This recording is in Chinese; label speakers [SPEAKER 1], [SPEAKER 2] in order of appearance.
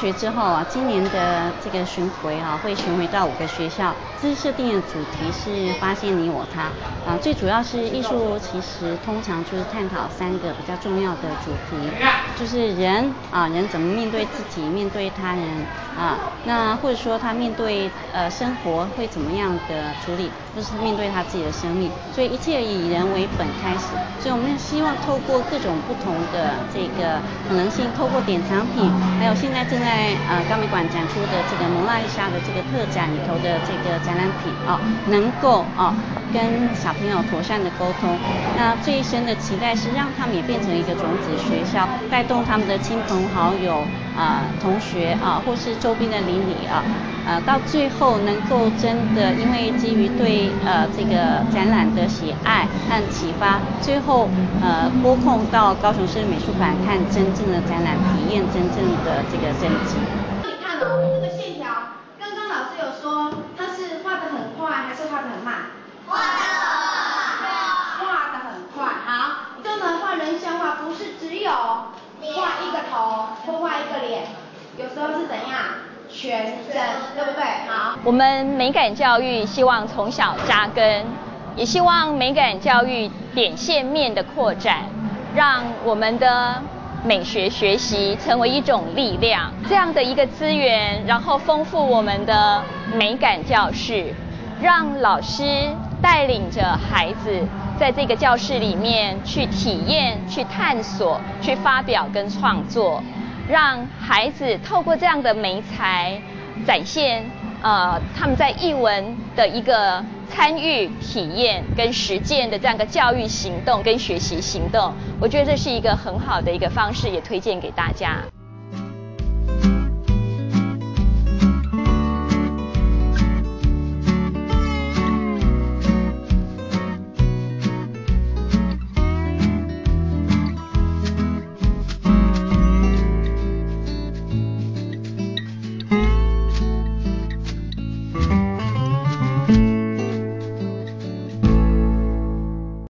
[SPEAKER 1] 学之后啊，今年的这个巡回啊，会巡回到5个学校。这次设定的主题是发现你我他啊，最主要是艺术其实通常就是探讨3个比较重要的主题，就是人啊，人怎么面对自己，面对他人啊，那或者说他面对生活会怎么样的处理，就是面对他自己的生命。所以一切以人为本开始，所以我们希望透过各种不同的这个可能性，透过典藏品，还有现在正在高美馆展出的这个蒙娜丽莎的这个特展里头的这个展览品啊，能够跟小朋友妥善的沟通。那最深的期待是让他们也变成一个种子学校，带动他们的亲朋好友同学或是周边的邻里到最后能够真的因为基于对这个展览的喜爱和启发，最后拨空到高雄市美术馆看真正的展览，体验真正的这个真迹。
[SPEAKER 2] 你看这个线条，刚刚老师有说它是画得很快还是画得很慢？画得很快。好，这呢画人像画不是只有画一个头或画一个脸，有时候是怎样？全身，对不对？好，
[SPEAKER 3] 我们美感教育希望从小扎根，也希望美感教育点线面的扩展，让我们的美学学习成为一种力量，这样的一个资源，然后丰富我们的美感教室，让老师带领着孩子在这个教室里面去体验、去探索、去发表跟创作，让孩子透过这样的媒材展现他们在艺文的一个参与、体验跟实践的这样一个教育行动跟学习行动，我觉得这是一个很好的一个方式，也推荐给大家。